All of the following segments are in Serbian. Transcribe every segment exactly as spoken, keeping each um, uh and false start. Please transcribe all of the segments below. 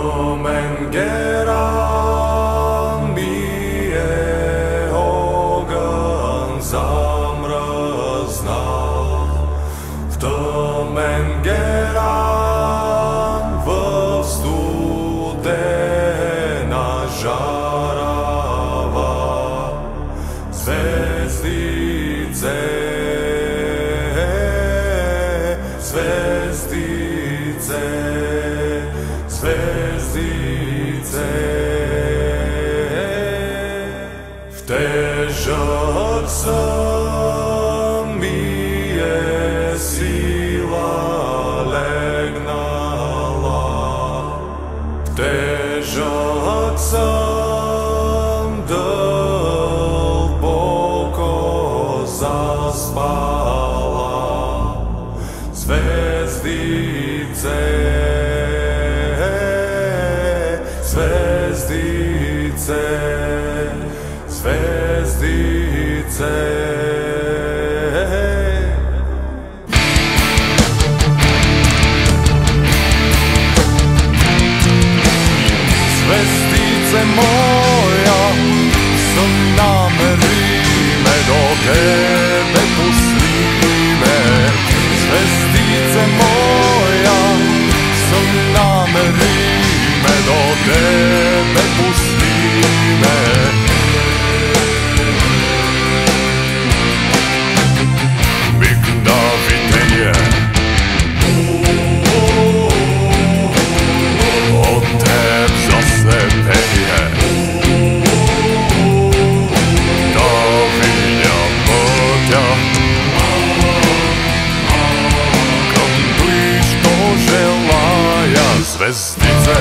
men geran mi je ogan zamrzna, v men geran v studena žarava zvezdice, zvezdice, zvezdice. V težak sam mi je sila legnala, v težak sam dlboko zaspala, zvezdice, zvezdice, zvezdice. Zvezdice moja, so namerime do tebe puslime. Zvezdice moja, so namerime do tebe puslime. Migdavitenje od teb zaslepenje, da vinja putja kam bliž to želaja zvezdice.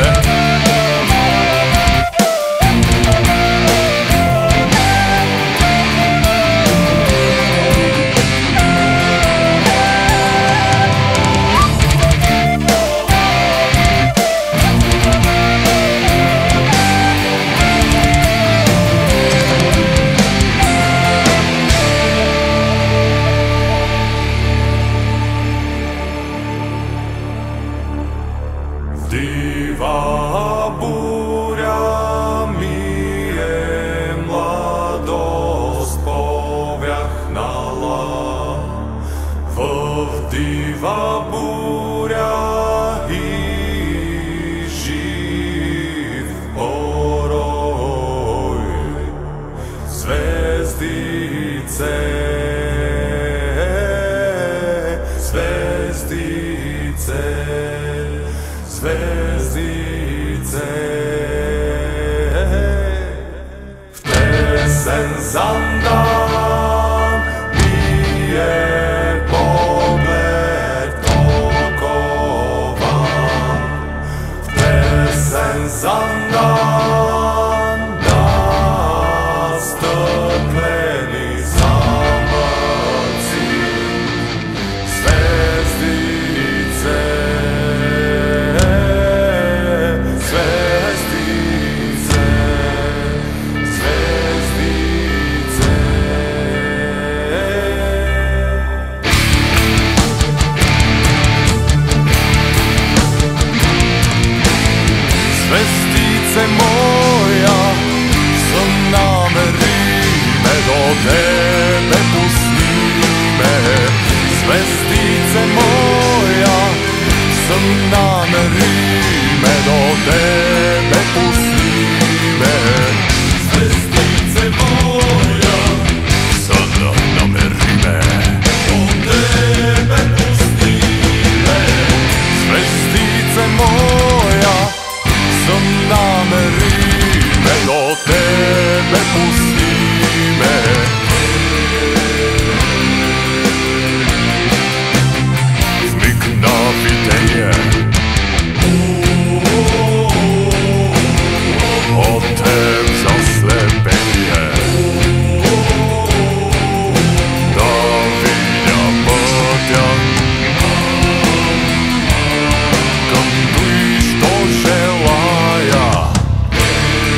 Diva burja mi je mladost povjahnala, v diva burja i živ poroj. Zvezdice, zvezdice, zvezdice. V tesen zandan mi je pogled okovan, v tesen zandan na stakleni zamrci. Zvezdice, zvezdice moja, so namerime do tebe puslime. Zvezdice moja, so namerime do tebe puslime. Zvezdice moja, so namerime do tebe puslime. Zvezdice moja, so namerime do tebe puslime. Migdavitenje od teb zaslepenje, da vinja putja kam bliž to želaja.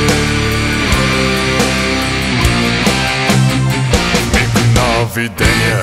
Migdavitenje